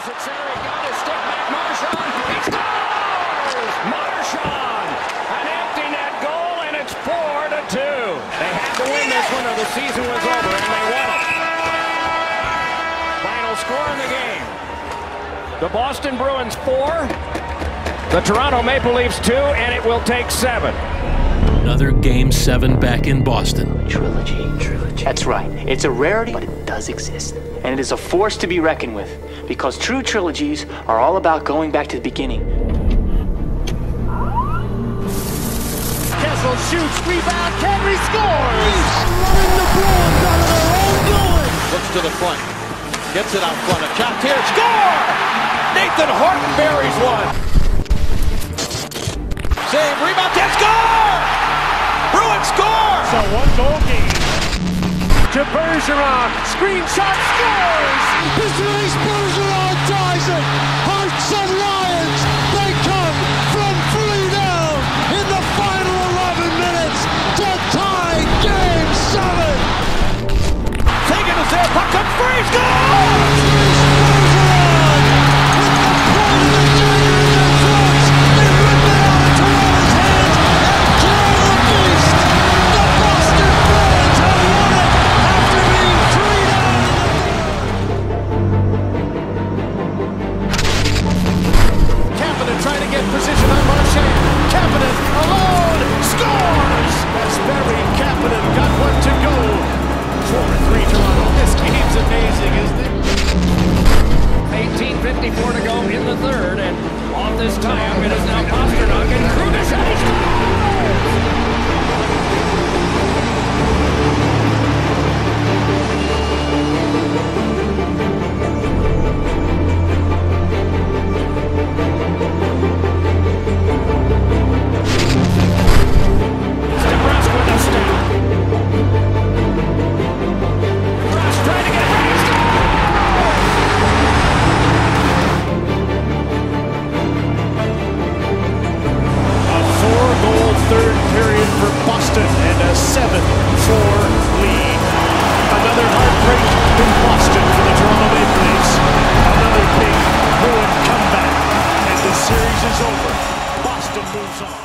Close at center, he got his stick back, Marchand, he scores! Marchand, an empty net goal, and it's 4-2. They had to win this one or the season was over, and they won it. Final score in the game. The Boston Bruins 4, the Toronto Maple Leafs 2, and it will take 7. Another Game 7 back in Boston. Trilogy. That's right. It's a rarity, but it does exist. And it is a force to be reckoned with, because true trilogies are all about going back to the beginning. Kessel shoots, rebound, Henry scores! Running the Bruins out of their own goal! Looks to the front, gets it out front, a chopped here, score! Nathan Horton buries one. Save, rebound, and score! Bruins score! It's a one-goal game. To Bergeron, screen shot, scores! Patrice Bergeron ties it! Hearts and Lions, they come from 3 down in the final 11 minutes to tie Game 7! Taken is there, puck comes free, scores! Patrice Bergeron with the point of the dagger in their throats! They rip it out of Toronto's hands and kill the beast! The Boston Bruins have won it! After being 3 down in the third. Kapanen trying to get position on Marchand. Kapanen alone scores! Kasperi Kapanen got one to go. 4-3 Toronto. This game's amazing, isn't it? 18:54 to go in the third, and on this time it is now Pastrnak and Krunic, and he scores! Stamkos with a step. Russ trying to get it raised. A 4-goal third period for Boston and a 7-4 lead. Another heartbreak in Boston for the Toronto Maple Leafs. Another big Bruin comeback, and the series is over. Boston moves on.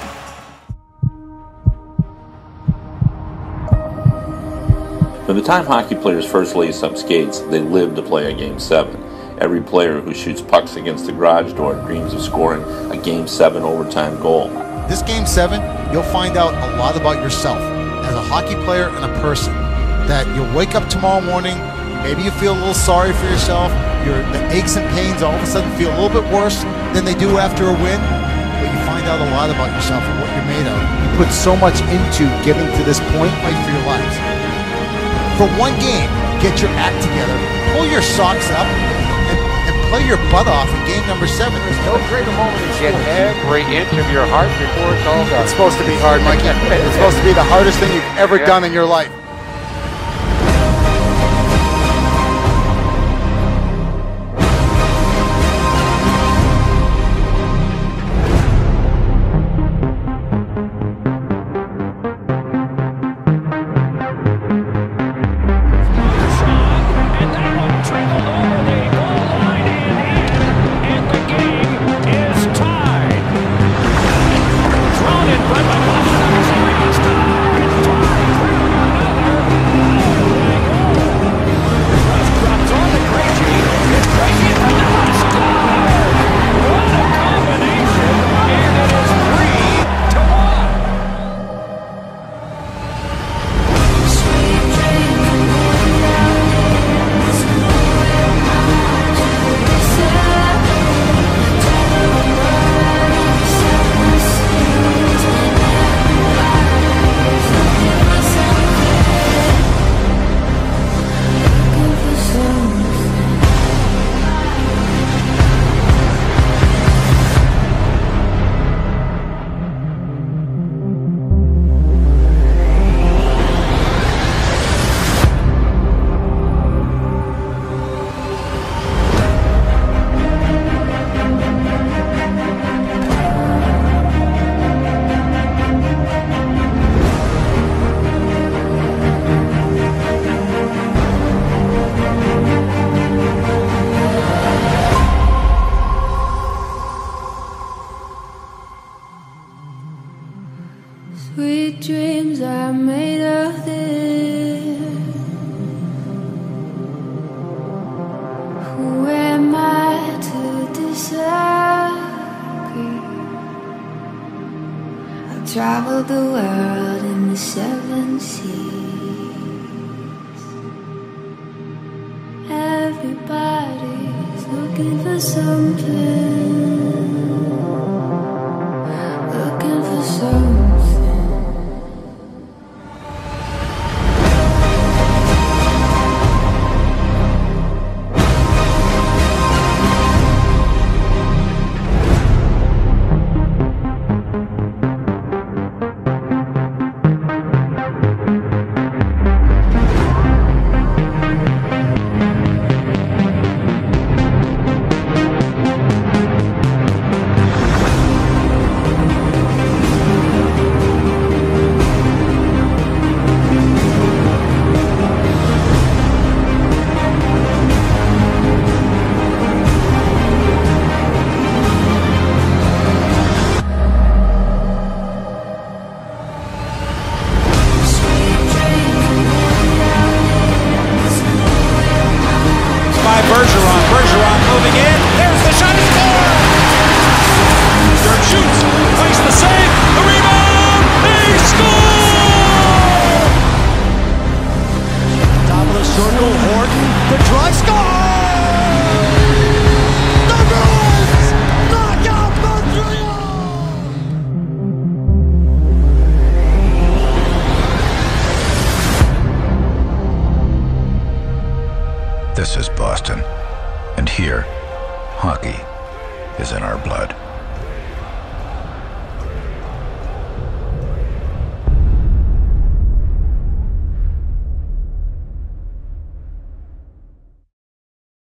From the time hockey players first lace up skates, they live to play a Game 7. Every player who shoots pucks against the garage door dreams of scoring a Game 7 overtime goal. This Game 7, you'll find out a lot about yourself as a hockey player and a person. That you'll wake up tomorrow morning, maybe you feel a little sorry for yourself, the aches and pains all of a sudden feel a little bit worse than they do after a win, but you find out a lot about yourself and what you're made of. You put so much into getting to this point, fight for your lives. For one game, get your act together, pull your socks up, and play your butt off in Game number 7. There's no greater moment in Get sports. every inch of your heart before it's all done. It's supposed to be hard, Mikey. It's supposed to be the hardest thing you've ever done in your life. Thrown in front by Pastrnak. Who am I to disagree? I've traveled the world in the 7 seas. Everybody's looking for something. Looking for something. Bergeron moving in. There's the shot. It's scored! Dirk shoots. Makes the save. The rebound. They score! Top of the circle. Horton. The drive. Score! The Bruins knock out Montreal. This is Boston. And here, hockey is in our blood.